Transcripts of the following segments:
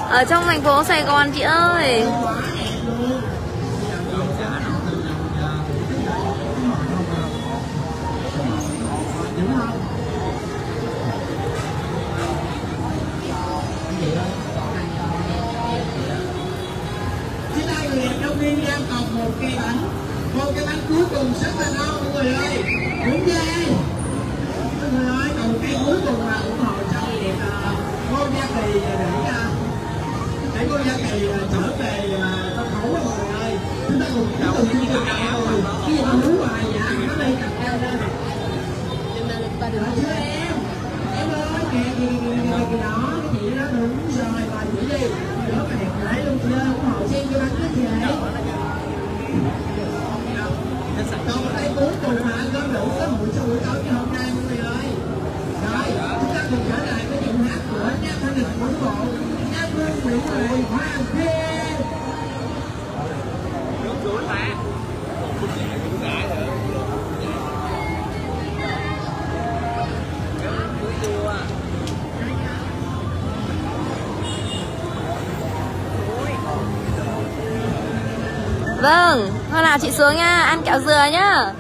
Ở trong thành phố Sài Gòn chị ơi. Một cái bánh cuối cùng rất là ngon mọi người ơi. Đúng vậy mọi người ơi, còn cái cuối cùng là ủng hộ cho việc Ngô Gia Kỳ để Ngô Gia Kỳ trở về sân khấu mọi người ơi. Chúng ta cùng chào mừng chương trình rồi. Cái gì mà muốn hoài dạ nó đi cặp keo lên. Em ơi kìa đó, cái chị đó đúng rồi, và chị đi đỡ mà đẹp lại luôn chị ơi, ủng hộ xem cho bánh đó chị. Còn ở đây cuối cùng mà có đủ có buổi sau buổi tối như hôm nay mọi người ơi. Rồi chúng ta cùng trở lại với giọng hát của Nam Thanh Lịch Quảng Bộ, Nam Vương Nguyễn Bùi Hoàng Thiên. Nước suối mà Vâng, hôm nào chị xuống nha, ăn kẹo dừa nhá.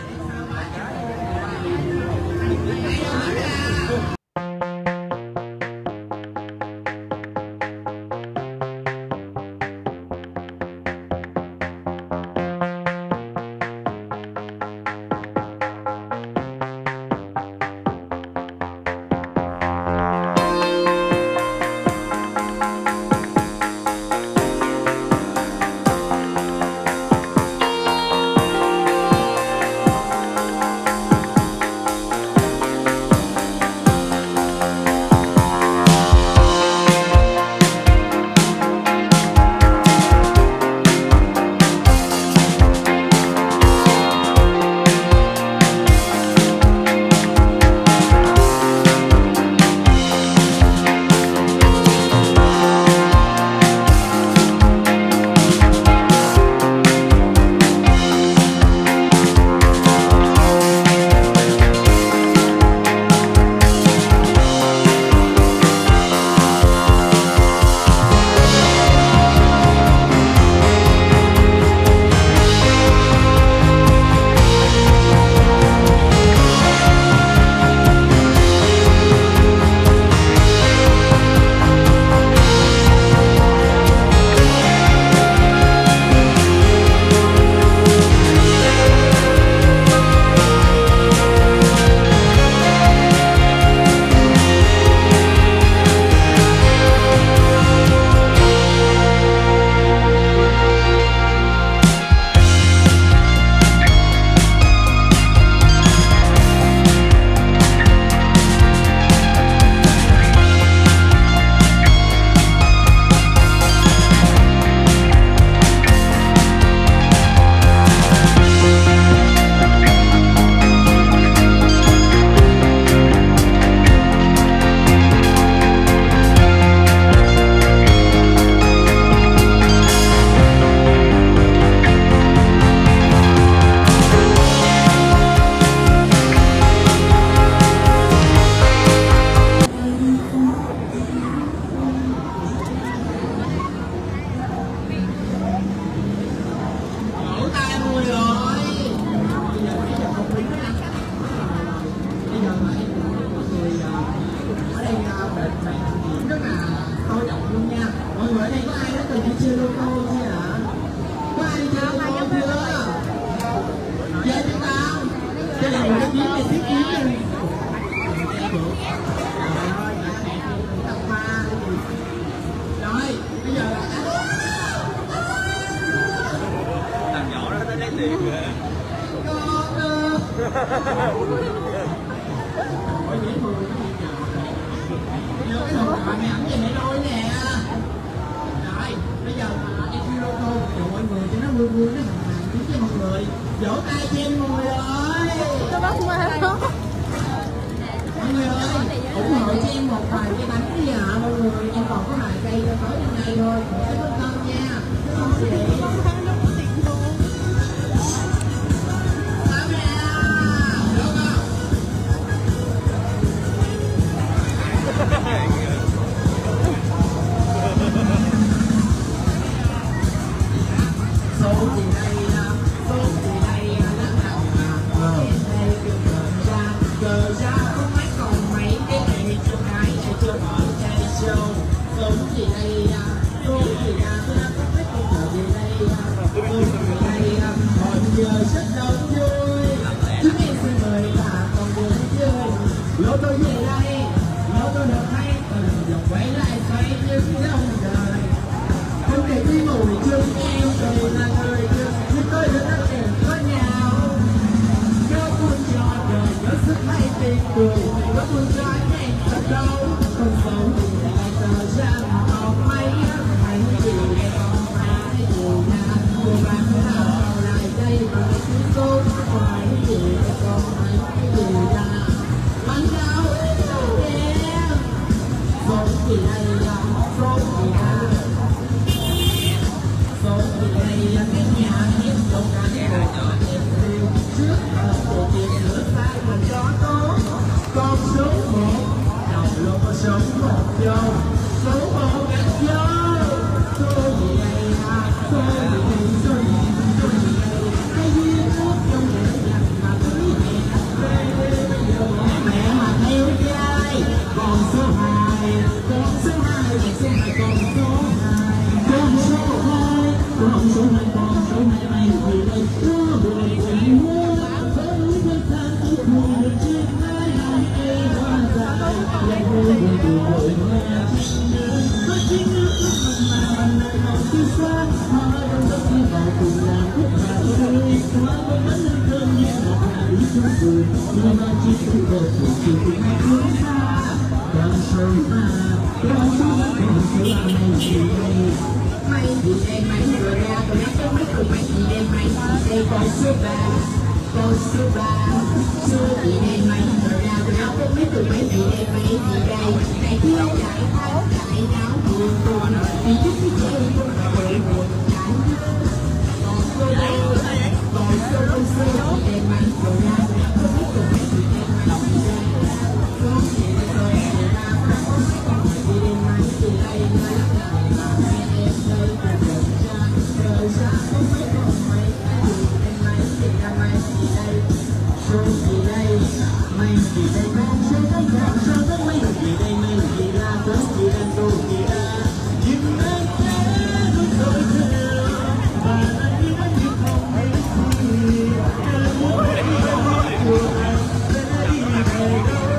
Vỗ tay cho em mọi người ơi. Mọi người ơi, ủng hộ cho em một vài cái bánh đi ạ mọi người. Em còn có vài cây cho tới hôm nay thôi. Cảm ơn con nha. Cảm ơn chị. Lô tôi về đây, lô tôi được hay, từng vòng quay lại xoay như dòng đời. Không thể đi mùi chung em, tôi là người yêu, nhưng tôi đã đặt em có nhau. Nhớ buồn cho đời, nhớ sức hay tình cười, nhớ buồn cho anh thật đâu. Không sống thì lại tờ ra học mấy, hãy chỉ để con phải nhiều nhà. Cô bạn nào lại đây bởi cứ tốt, phải chỉ để con phải nhiều nhà. Bắn nhau em, sống thì đây là sống thì đây. Sống thì đây là cái nhà em sống cả em em yêu trước ở cuộc tiền lửa xa mà cho tốt. Con số một đầu luôn có sống một vô, số một gạch vô. Số gì đây là số gì đây, số gì đây, cái duyên ước trong đời dành mà cưới mẹ mà theo trai. Còn số 2, con số 2, con số 2, con số 2, con số 2, con số 2, con số 2 mày vì đây có buồn tình muốn có núi thân than tôi buồn được trên mái ai hoa dài lại vui buồn buồn vội nghe có chính nước mà nơi màu tươi sáng hoa đông đất đi vào cùng làng khúc hà ơi hoa bông vẫn lên thơm như một hà ý chung cười nhưng mà chỉ cứ một cuộc chiều cùng hai hướng xa con sâu mà con sâu mà con sâu mà mày gì đây mày gì đây mày vừa ra tôi nói cho mấy tụi mày gì đây mày gì đây con số 3 số gì đây mày vừa ra tôi nói cho mấy tụi mày gì đây mày gì đây này thiếu đại tháo đại đáo buồn buồn vì chút cái chuyện tôi buồn buồn chán còn số đây còn số gì đây mày vừa ra tôi nói cho mấy tụi mày gì đây mày gì đây số gì đây rồi vừa ra tôi nói cho mấy tụi mày gì đây mày gì đây mày mày gì đây con số đây con số đó mày gì đây mày gì là con gì đang đâu gì ra nhưng anh sẽ luôn đôi theo và anh đi vẫn như không hay gì em muốn đi đâu của anh sẽ đi về đâu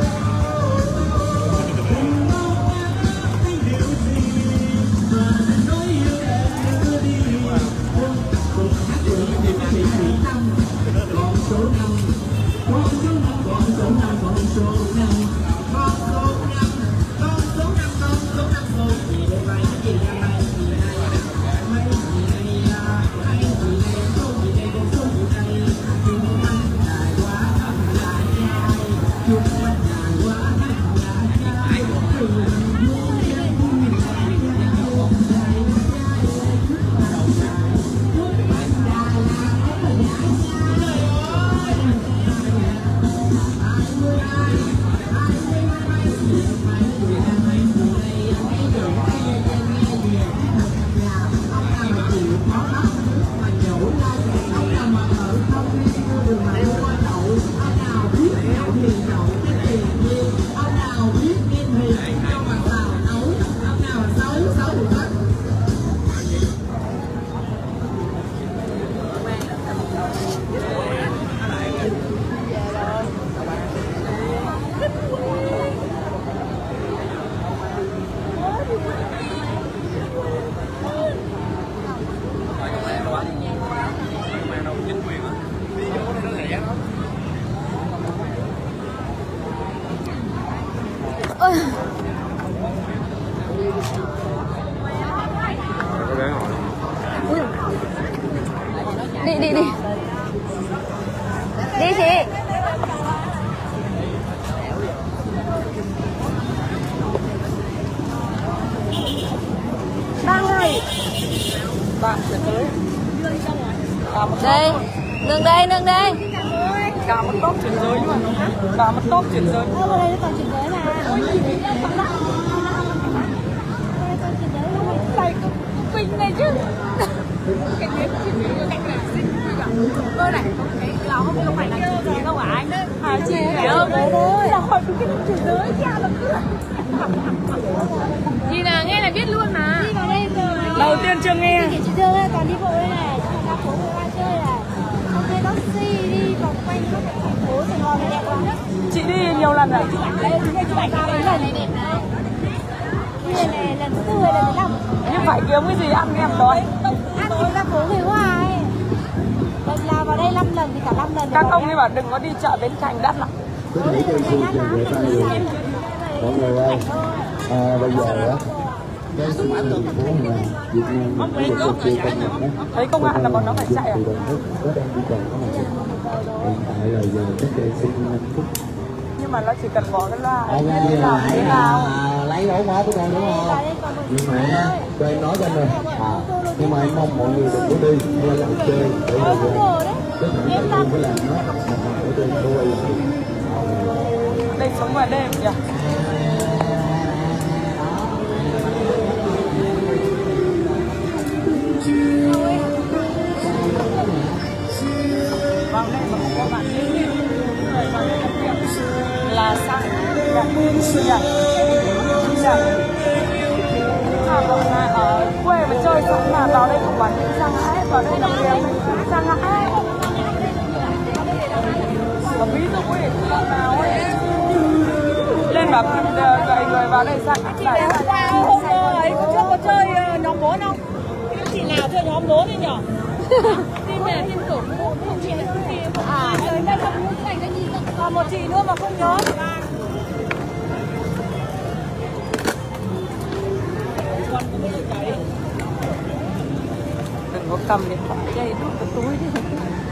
đừng mong anh điều gì và anh nói yêu em đưa đi không cùng hát với những chỉ năm con số 5 con số 5 con số 5 con số 5 con số 5 con số 5 con số 5 con gì đây mày gì đây mày gì đây mày gì đây mày gì đây số gì đây con số gì đây chúng anh dài quá anh là trai chúng anh dài quá anh là trai từ vui đến vui dài dài dài dài đầu dài chúng anh dài là em là dài đi chị. Ba ngày. Bạn sẽ tới. Đây, nương đây. Cả một top chuyển giới nhưng mà cả một top chuyển giới. Ở đây nó còn chuyển giới mà. Này Bình này chứ. Cái tuyến chỉ có cách là xích cơ này không phải là chị đâu hả anh? À, chị phải không? Là hỏi cái chuyển giới cha là Chị là nghe là biết luôn mà. Đi vào đây rồi. đầu tiên chưa nghe. Chị Dương ơi, toàn đi bộ đây này, chị ra phố người ta chơi này. Xong đây taxi đi vòng quanh các thành phố Sài Gòn này đẹp lắm. Chị đi nhiều lần rồi. Đây, chị ảnh ra mấy lần này đẹp này. Đây này, lần thứ 4 hay lần thứ 5. Nhưng phải kiếm cái gì ăn em đói. Ăn thì ra phố người Hoa ấy. Lần nào vào đây 5 lần thì cả 5 lần. Các ông đi bảo đừng có đi chợ Bến Thành đắt lắm. Ôi, này đắt lắm. Mọi người ơi, bây giờ á, cái sự thành phố là Việt Nam mình cũng chưa công nhận đó. Thấy công an là bọn nó phải chạy à? Từ Đồng Tháp có đang đi còn có một hiện tại là giờ cách đây 5 phút. Nhưng mà nó chỉ cần bỏ cái loa Anh đi làm thế nào. lấy ổ khóa của con đúng không? Nhưng mà cho em nói cho anh rồi. Nhưng mà em mong mọi người đừng có đi hay là chơi để rồi cái thằng ta phải làm nó ở trên đôi. Đây sống ngoài đêm nhỉ? Vào đây mà không có bạn đi người vào đây làm việc là sang bọn này ở quê mà chơi xong mà vào đây không bán sang hãi, vào đây làm việc sang hãi. Mà ví dụ ấy, lần nào ấy lên bảo gầy người vào đây sang hãi. Hôm ấy có chơi nhóm 4 không? Chị nào chơi nhóm 4 đi nhở? Team này là team tổ không chị là team. À, đây không muốn thành cái gì. Còn một chị nữa mà không nhớ. Đừng có cầm điện thoại đây đút cái túi đi.